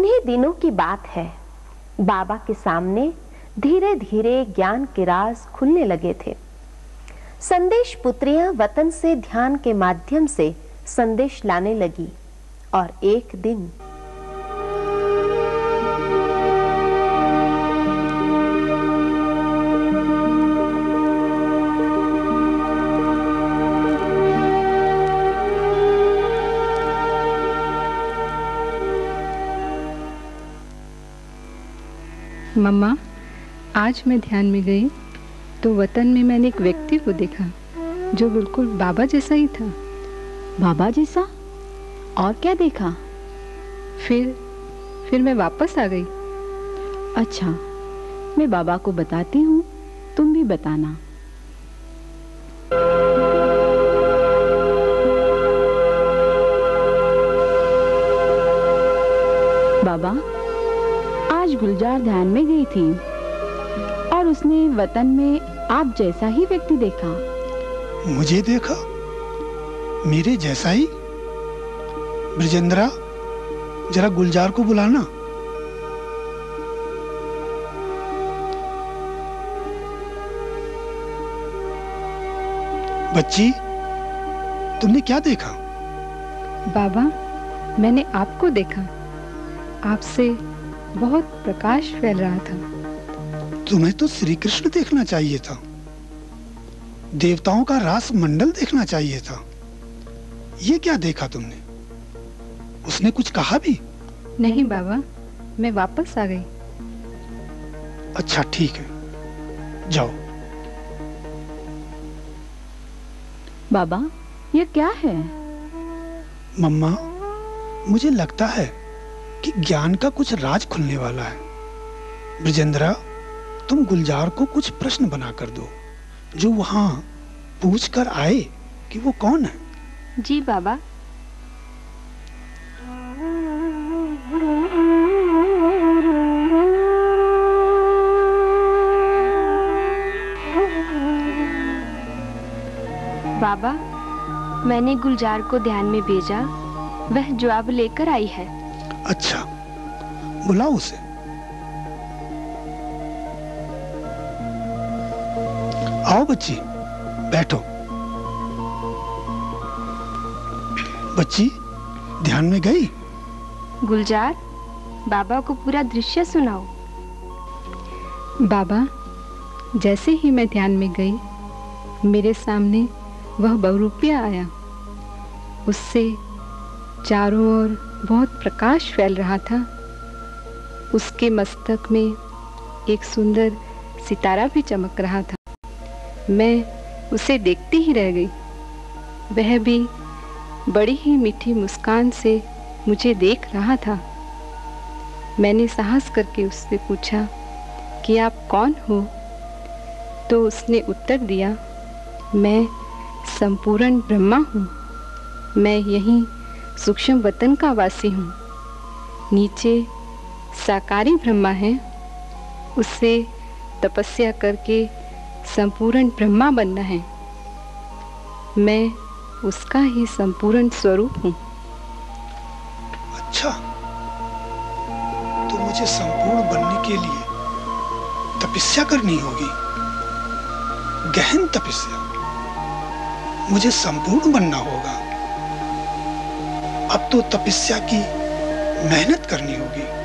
उन्हीं दिनों की बात है। बाबा के सामने धीरे धीरे ज्ञान के राज खुलने लगे थे। संदेश पुत्रियां वतन से ध्यान के माध्यम से संदेश लाने लगी और एक दिन मम्मा, आज मैं ध्यान में गई तो वतन में मैंने एक व्यक्ति को देखा जो बिल्कुल बाबा जैसा ही था। बाबा जैसा? और क्या देखा? फिर मैं वापस आ गई। अच्छा, मैं बाबा को बताती हूँ, तुम भी बताना। बाबा, आज गुलजार ध्यान में गई थी और उसने वतन में आप जैसा ही व्यक्ति देखा। मुझे देखा? मेरे जैसा ही? ब्रजेंद्रा, जरा गुलजार को बुलाना। बच्ची, तुमने क्या देखा? बाबा, मैंने आपको देखा। आपसे बहुत प्रकाश फैल रहा था। तुम्हें तो श्री कृष्ण देखना चाहिए था, देवताओं का रास मंडल देखना चाहिए था। ये क्या देखा तुमने? उसने कुछ कहा भी? नहीं बाबा, मैं वापस आ गई। अच्छा ठीक है, जाओ। बाबा, ये क्या है? मम्मा, मुझे लगता है कि ज्ञान का कुछ राज खुलने वाला है। ब्रजेंद्रा, तुम गुलजार को कुछ प्रश्न बना कर दो जो वहां पूछ कर आए कि वो कौन है। जी बाबा। बाबा, मैंने गुलजार को ध्यान में भेजा, वह जवाब लेकर आई है। अच्छा, बुलाओ उसे। आओ बच्ची, बैठो। बच्ची, ध्यान में गई? गुलजार, बाबा को पूरा दृश्य सुनाओ। बाबा, जैसे ही मैं ध्यान में गई, मेरे सामने वह बहुरूपिया आया। उससे चारों ओर बहुत प्रकाश फैल रहा था। उसके मस्तक में एक सुंदर सितारा भी चमक रहा था। मैं उसे देखती ही रह गई। वह भी बड़ी ही मीठी मुस्कान से मुझे देख रहा था। मैंने साहस करके उससे पूछा कि आप कौन हो? तो उसने उत्तर दिया, मैं संपूर्ण ब्रह्मा हूँ। मैं यहीं सूक्ष्म वतन का वासी हूँ। नीचे साकारी ब्रह्मा है, उससे तपस्या करके संपूर्ण ब्रह्मा बनना है। मैं उसका ही संपूर्ण स्वरूप हूँ। अच्छा, तो मुझे संपूर्ण बनने के लिए तपस्या करनी होगी, गहन तपस्या। मुझे संपूर्ण बनना होगा। अब तो तपस्या की मेहनत करनी होगी।